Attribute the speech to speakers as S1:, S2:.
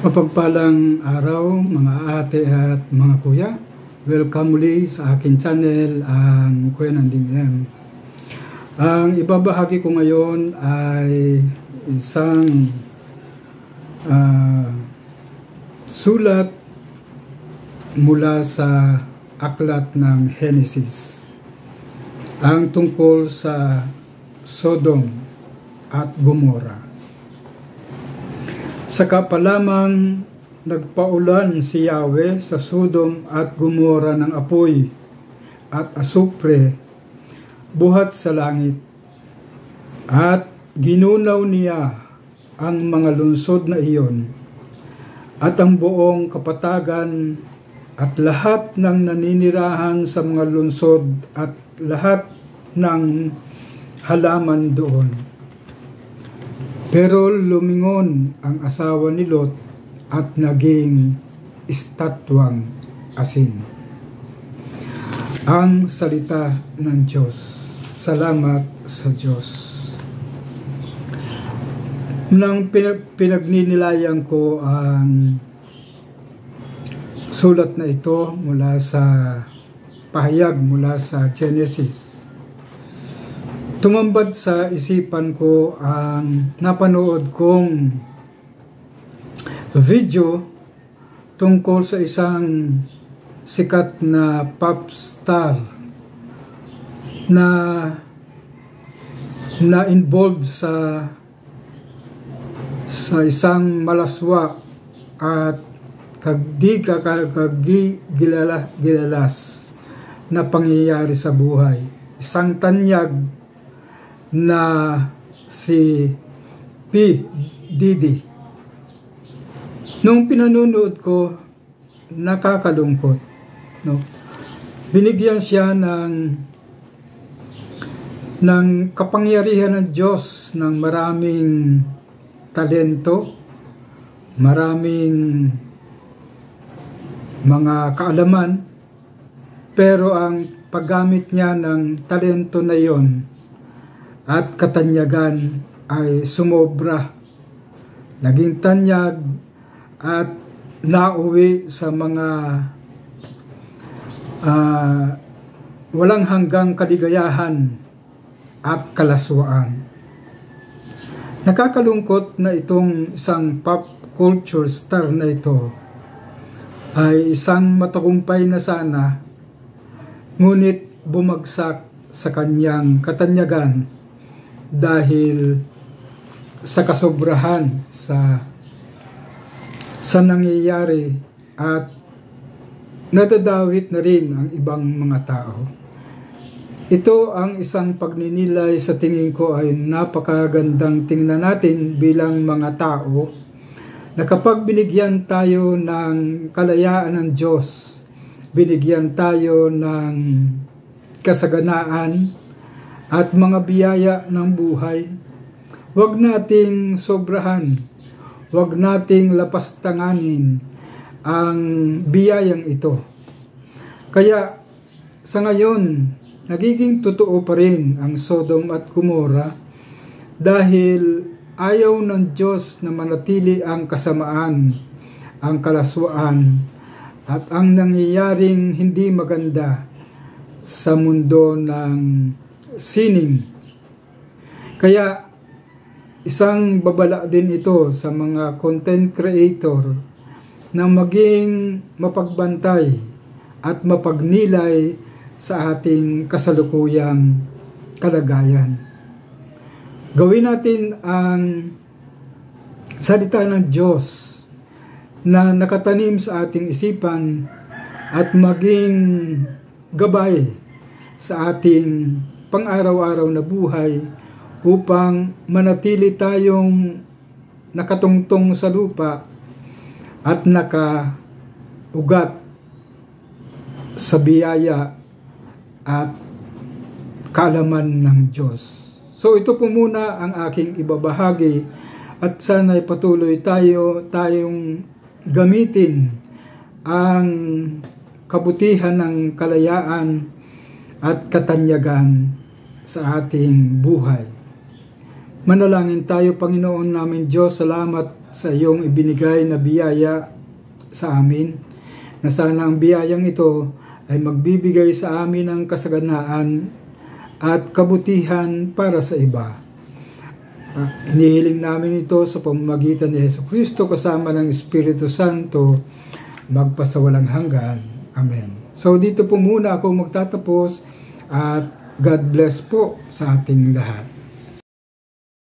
S1: Mapagpalang araw mga ate at mga kuya. Welcome muli sa akin channel, ang Kuya Nanding M. Ang ibabahagi ko ngayon ay isang sulat mula sa aklat ng Genesis. Ang tungkol sa Sodom at Gomora. Saka pa lamang nagpaulan si Yahweh sa Sodom at Gomora ng apoy at asupre buhat sa langit, at ginunaw niya ang mga lungsod na iyon at ang buong kapatagan at lahat ng naninirahan sa mga lungsod at lahat ng halaman doon. Pero lumingon ang asawa ni Lot at naging estatwang asin. Ang salita ng Diyos. Salamat sa Diyos. Nang pinagninilayan ko ang sulat na ito mula sa pahayag mula sa Genesis, tumambad sa isipan ko ang napanood kong video tungkol sa isang sikat na pop star na involved sa isang malaswa at gilalas na pangyayari sa buhay. Isang tanyag na si P. Diddy. Nung pinanunood ko, nakakalungkot, no? Binigyan siya ng kapangyarihan ng Diyos ng maraming talento, maraming mga kaalaman, pero ang paggamit niya ng talento na yon at katanyagan ay sumobra. Naging tanyag at nauwi sa mga walang hanggang kaligayahan at kalaswaan. Nakakalungkot na itong isang pop culture star na ito ay isang matagumpay na sana, ngunit bumagsak sa kanyang katanyagan dahil sa kasobrahan sa nangyayari, at nadadawit na rin ang ibang mga tao. Ito ang isang pagninilay sa tingin ko ay napakagandang tingnan natin bilang mga tao, na kapag binigyan tayo ng kalayaan ng Diyos, binigyan tayo ng kasaganaan at mga biyaya ng buhay, huwag nating sobrahan, huwag nating lapastanganin ang biyayang ito. Kaya sa ngayon, nagiging totoo pa rin ang Sodom at Gomora dahil ayaw ng Diyos na manatili ang kasamaan, ang kalaswaan, at ang nangyayaring hindi maganda sa mundo ng sining. Kaya isang babala din ito sa mga content creator na maging mapagbantay at mapagnilay sa ating kasalukuyang kalagayan. Gawin natin ang salita ng Diyos na nakatanim sa ating isipan at maging gabay sa ating pang-araw-araw na buhay upang manatili tayong nakatungtong sa lupa at nakaugat sa biyaya at kaalaman ng Diyos. So ito po muna ang aking ibabahagi, at sana'y patuloy tayong gamitin ang kabutihan ng kalayaan at katanyagan sa ating buhay. Manalangin tayo. Panginoon namin Diyos, salamat sa iyong ibinigay na biyaya sa amin, na sana ang biyayang ito ay magbibigay sa amin ng kasaganaan at kabutihan para sa iba. Inihiling namin ito sa pamamagitan ni Jesucristo kasama ng Espiritu Santo, magpasawalang hanggan. Amen. So dito po muna ako magtatapos at God bless po sa ating lahat.